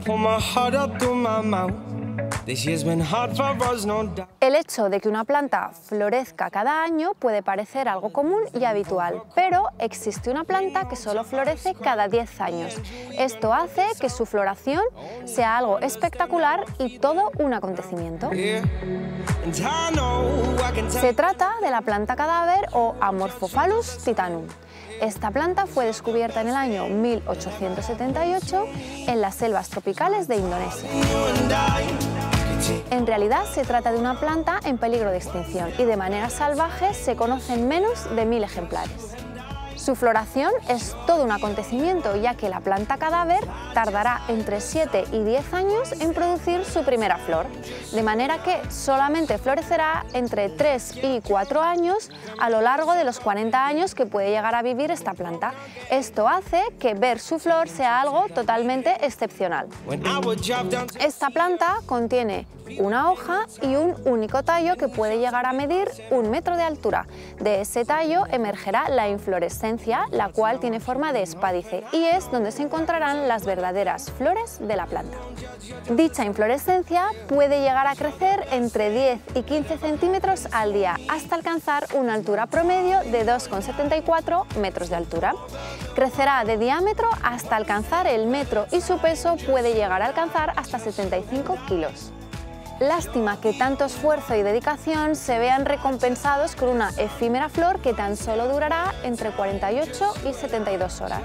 El hecho de que una planta florezca cada año puede parecer algo común y habitual, pero existe una planta que solo florece cada 10 años. Esto hace que su floración sea algo espectacular y todo un acontecimiento. Se trata de la planta cadáver o Amorphophallus titanum. Esta planta fue descubierta en el año 1878 en las selvas tropicales de Indonesia. En realidad se trata de una planta en peligro de extinción y de manera salvaje se conocen menos de 1000 ejemplares. Su floración es todo un acontecimiento, ya que la planta cadáver tardará entre 7 y 10 años en producir su primera flor, de manera que solamente florecerá entre 3 y 4 años a lo largo de los 40 años que puede llegar a vivir esta planta. Esto hace que ver su flor sea algo totalmente excepcional. Esta planta contiene una hoja y un único tallo que puede llegar a medir 1 metro de altura. De ese tallo emergerá la inflorescencia, la cual tiene forma de espádice y es donde se encontrarán las verdaderas flores de la planta. Dicha inflorescencia puede llegar a crecer entre 10 y 15 centímetros al día hasta alcanzar una altura promedio de 2,74 metros de altura. Crecerá de diámetro hasta alcanzar el metro y su peso puede llegar a alcanzar hasta 75 kilos. Lástima que tanto esfuerzo y dedicación se vean recompensados con una efímera flor que tan solo durará entre 48 y 72 horas.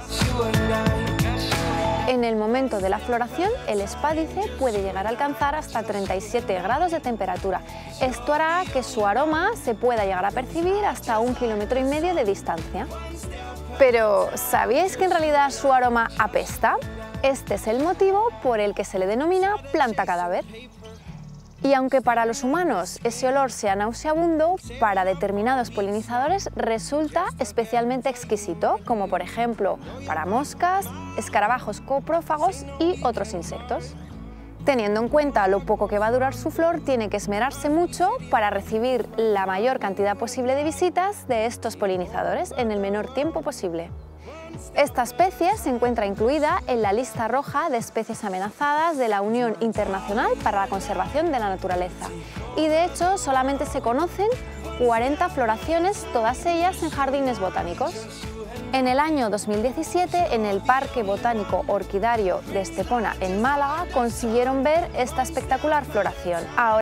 En el momento de la floración, el espádice puede llegar a alcanzar hasta 37 grados de temperatura. Esto hará que su aroma se pueda llegar a percibir hasta 1,5 kilómetros de distancia. Pero, ¿sabíais que en realidad su aroma apesta? Este es el motivo por el que se le denomina planta cadáver. Y aunque para los humanos ese olor sea nauseabundo, para determinados polinizadores resulta especialmente exquisito, como por ejemplo para moscas, escarabajos coprófagos y otros insectos. Teniendo en cuenta lo poco que va a durar su flor, tiene que esmerarse mucho para recibir la mayor cantidad posible de visitas de estos polinizadores en el menor tiempo posible. Esta especie se encuentra incluida en la lista roja de especies amenazadas de la Unión Internacional para la Conservación de la Naturaleza y de hecho solamente se conocen 40 floraciones, todas ellas en jardines botánicos. En el año 2017, en el Parque Botánico Orquidario de Estepona, en Málaga, consiguieron ver esta espectacular floración.